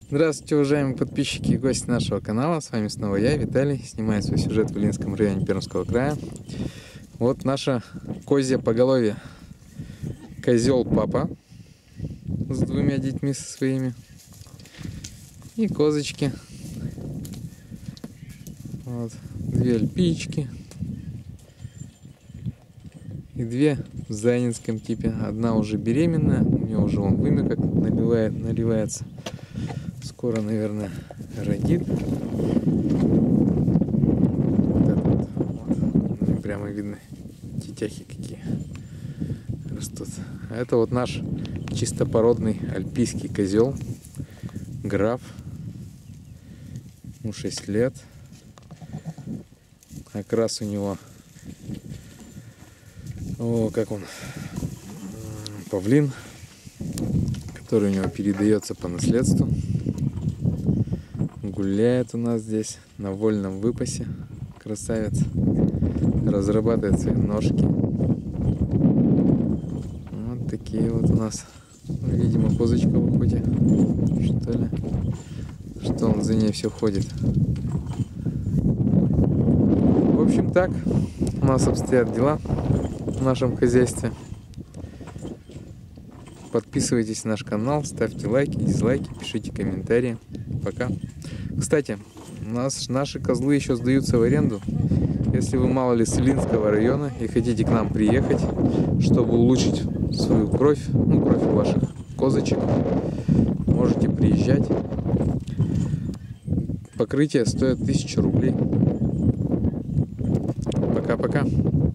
Здравствуйте, уважаемые подписчики и гости нашего канала. С вами снова я, Виталий. Снимаю свой сюжет в Илинском районе Пермского края. Вот наша козья поголовье. Козел папа с двумя детьми со своими. И козочки. Вот. Две альпички. И две в зайнинском типе. Одна уже беременная. У нее уже вон вымя как наливается. Скоро, наверное, родит. Вот. Прямо видно тетяхи какие растут. А это вот наш чистопородный альпийский козел. Граф. Ему 6 лет. Окрас у него, как он, павлин, который у него передается по наследству. Гуляет у нас здесь на вольном выпасе. Красавец. Разрабатывает свои ножки. Вот такие вот у нас. Видимо, козочка в уходе. Что ли? Что он за ней все ходит. В общем, так у нас обстоят дела в нашем хозяйстве. Подписывайтесь на наш канал, ставьте лайки, дизлайки, пишите комментарии. Пока. Кстати, у нас наши козлы еще сдаются в аренду. Если вы мало ли с Илинского района и хотите к нам приехать, чтобы улучшить свою кровь, кровь ваших козочек, можете приезжать. Покрытие стоит 1000 рублей. Пока-пока.